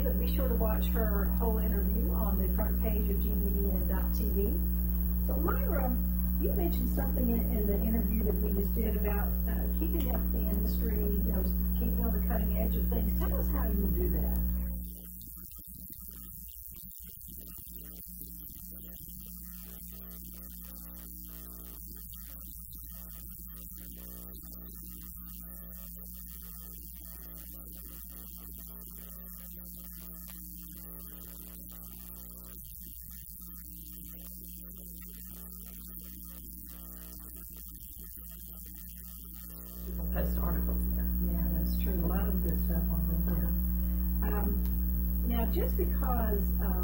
but be sure to watch her whole interview on the front page of gbdn.tv. So Myra, you mentioned something in the interview that we just did about keeping up the industry, keeping on the cutting edge of things. Tell us how you do that. Post articles there. Yeah, that's true. A lot of good stuff on there. Now, just because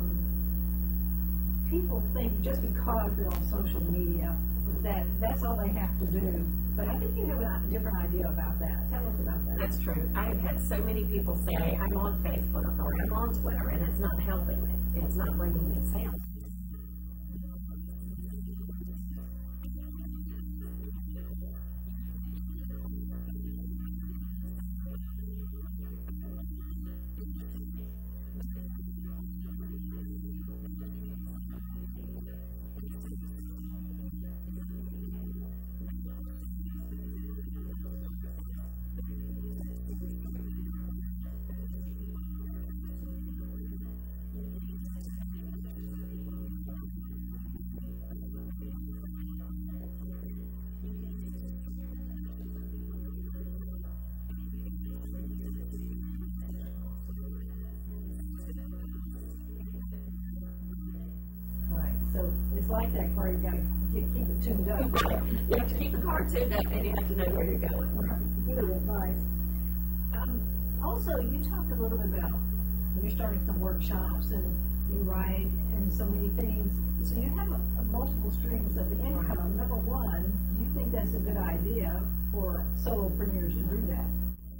people think just because they're on social media that's all they have to do, but I think you have a different idea about that. Tell us about that. That's true. I have had so many people say, I'm on Facebook or I'm on Twitter, and it's not helping me. It's not bringing me sales. So it's like that car, you've got to keep it tuned up. You have to keep the car tuned up and you have to know where you're going. Right. Good advice. Also, you talked a little bit about you're starting some workshops and you write and so many things. So you have a multiple streams of income. Right. Number one, do you think that's a good idea for solopreneurs to do that?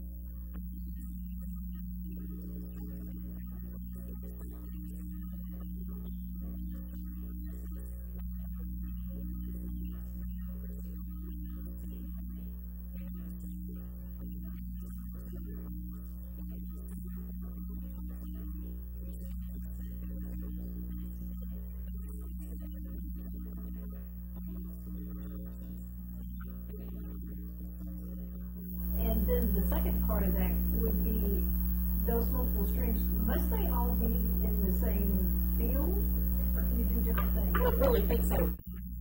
And then the second part of that would be those multiple streams. Must they all be in the same field, or can you do different things? I don't really think so.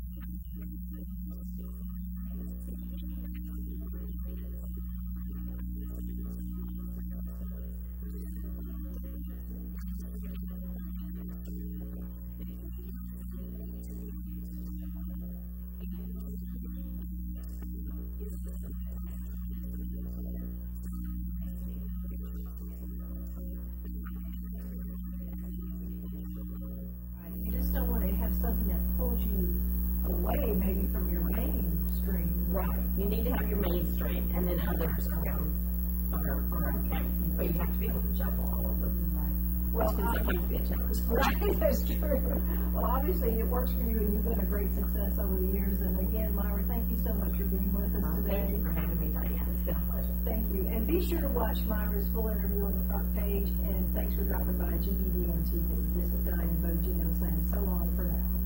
You just don't want to have something that pulls you away maybe from your mainstream. Right. You need to have your mainstream, and then others are okay. But you have to be able to juggle all of them. Right. Well, sometimes be a challenge. Right, that's true. Well, obviously it works for you, and you've been a great success over the years. And again, Myra, thank you so much for being with us today. Thank you for having me, Diane. It's been a pleasure. Thank you. And be sure to watch Myra's full interview on the front page. And thanks for dropping by GBDN TV. This is Diane Bogino saying so long for now.